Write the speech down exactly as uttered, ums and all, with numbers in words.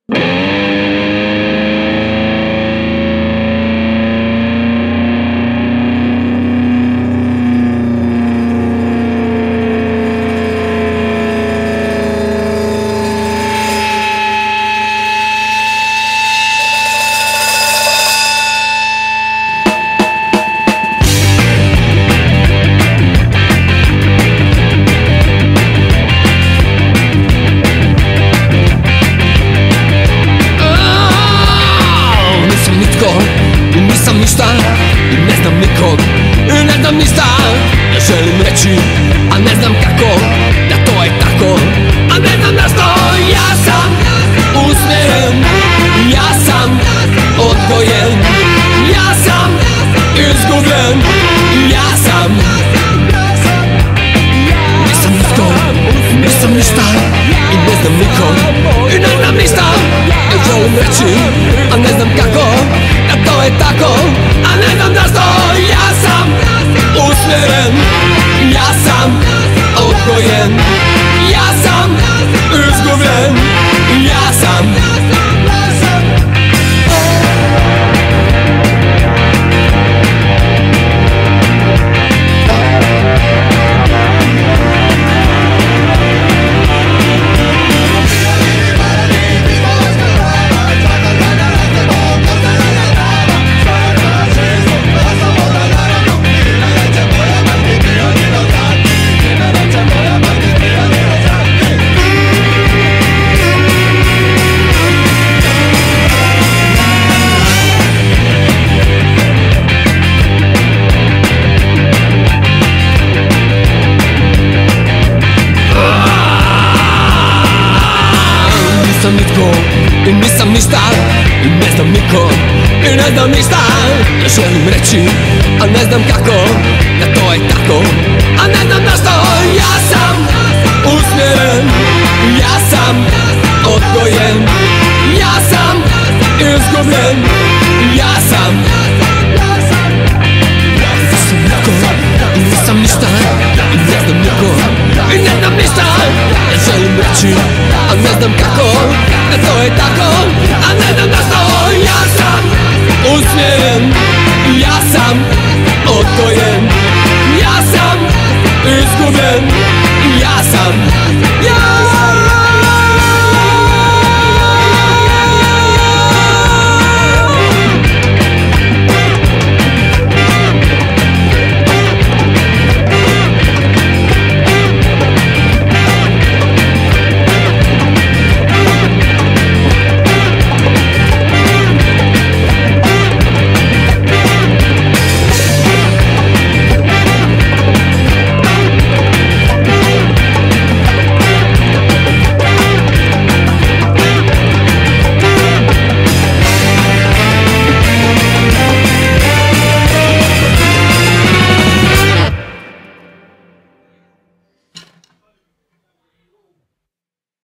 Nisam ništa i ne znam nikog, ne znam ništa. Ja želim reći, a ne znam kako, da to je tako, a ne znam na što. Ja sam usmjeren, ja sam odgojen, ja sam izgubljen, ja sam. Nisam nitko, nisam ništa i ne znam nikog, i ne znam ništa. Ja želim reći, a ne znam kako, da to je tako, a ne znam zašto. Ja sam usmjeren, ja sam odgojen, ja sam izgubljen, ja sam. Nisam nitko i nisam ništa i ne znam niko i ne znam ništa. Ja želim reći, a ne znam kako, da to je tako, a ne znam na što. Ja sam usmjeren, ja sam odgojen, ja sam izgubljen, ja sam. Nisam nitko i nisam ništa i ne znam niko i ne znam ništa. Ja želim reći, a ne znam kako, da to je tako, a ne znam na što. Ja sam usmjeren, ja sam odgojen, ja sam izgubljen.